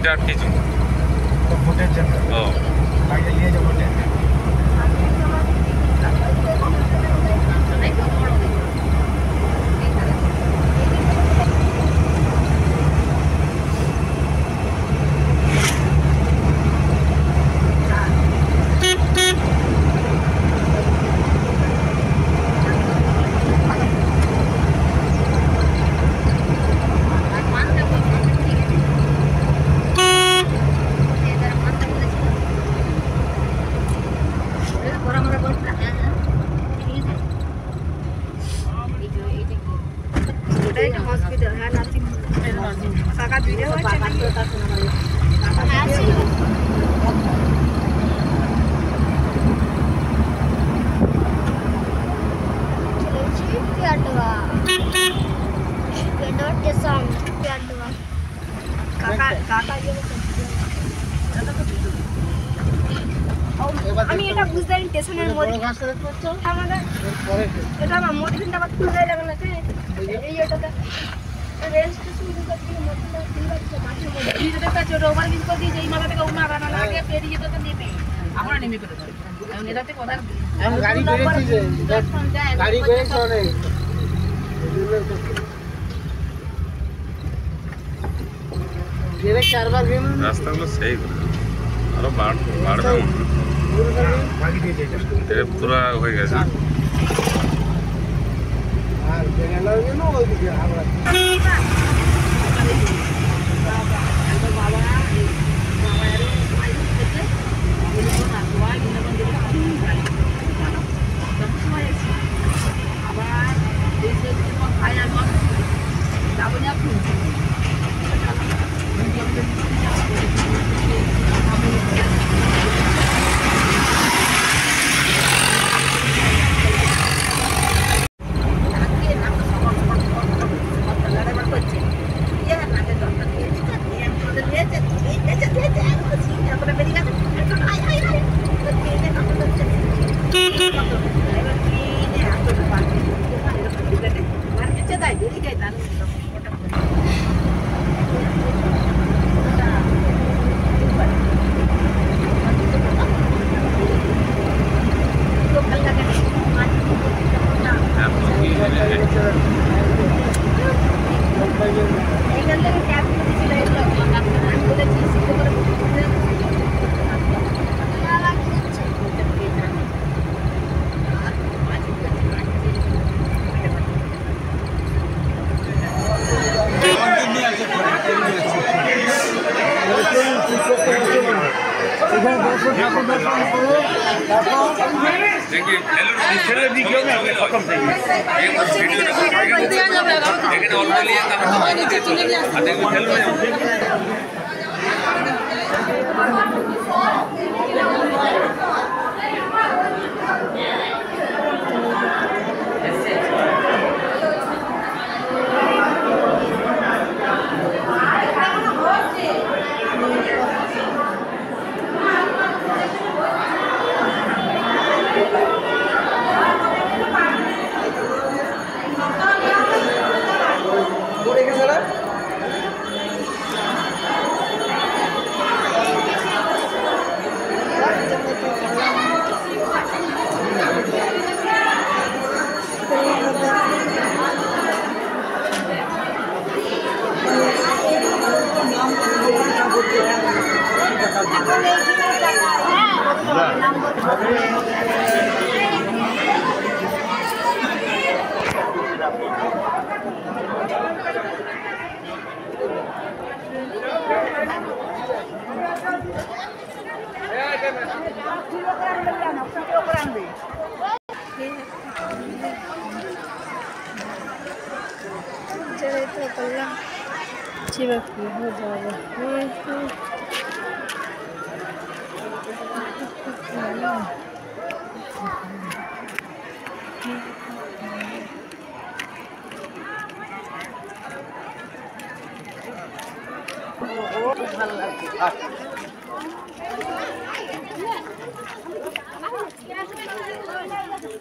গাড়িটা আটকেছি ভোটের জন্য ও গাড়িটা নিয়েছে ভোটে हॉस्पिटल है नर्सिंग काका वीडियो है আমি এটা বুঝতে পারি স্টেশনের মধ্যে আমাদের এটা আমার মোটিভেশনটা আবার খুলে লাগে না এই এটাতে রেল স্টেশন থেকে মধ্যে খুলে আছে মাঠের মধ্যে এটা একটা ছোট ওভার ব্রিজ করে দিয়েছে এই মাথা থেকে ওমা রানা লাগে পেরিয়ে যেতে নেবে আমরা নেমে করে ধরে এখন এটাতে কথা এখন গাড়ি বেরেছি যে গাড়ি বেরেছে অনেক যেরে চারবার গেল রাস্তাগুলো সেই করে আরো বাড়বে ভাগি দিয়ে যেটা পুরা হয়ে গেছে আর বেঙ্গালা গেল ওইদিকে আমরা हो जाएगा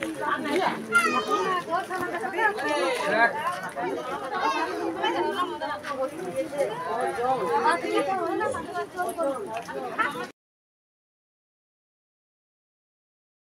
ভালো লাগে না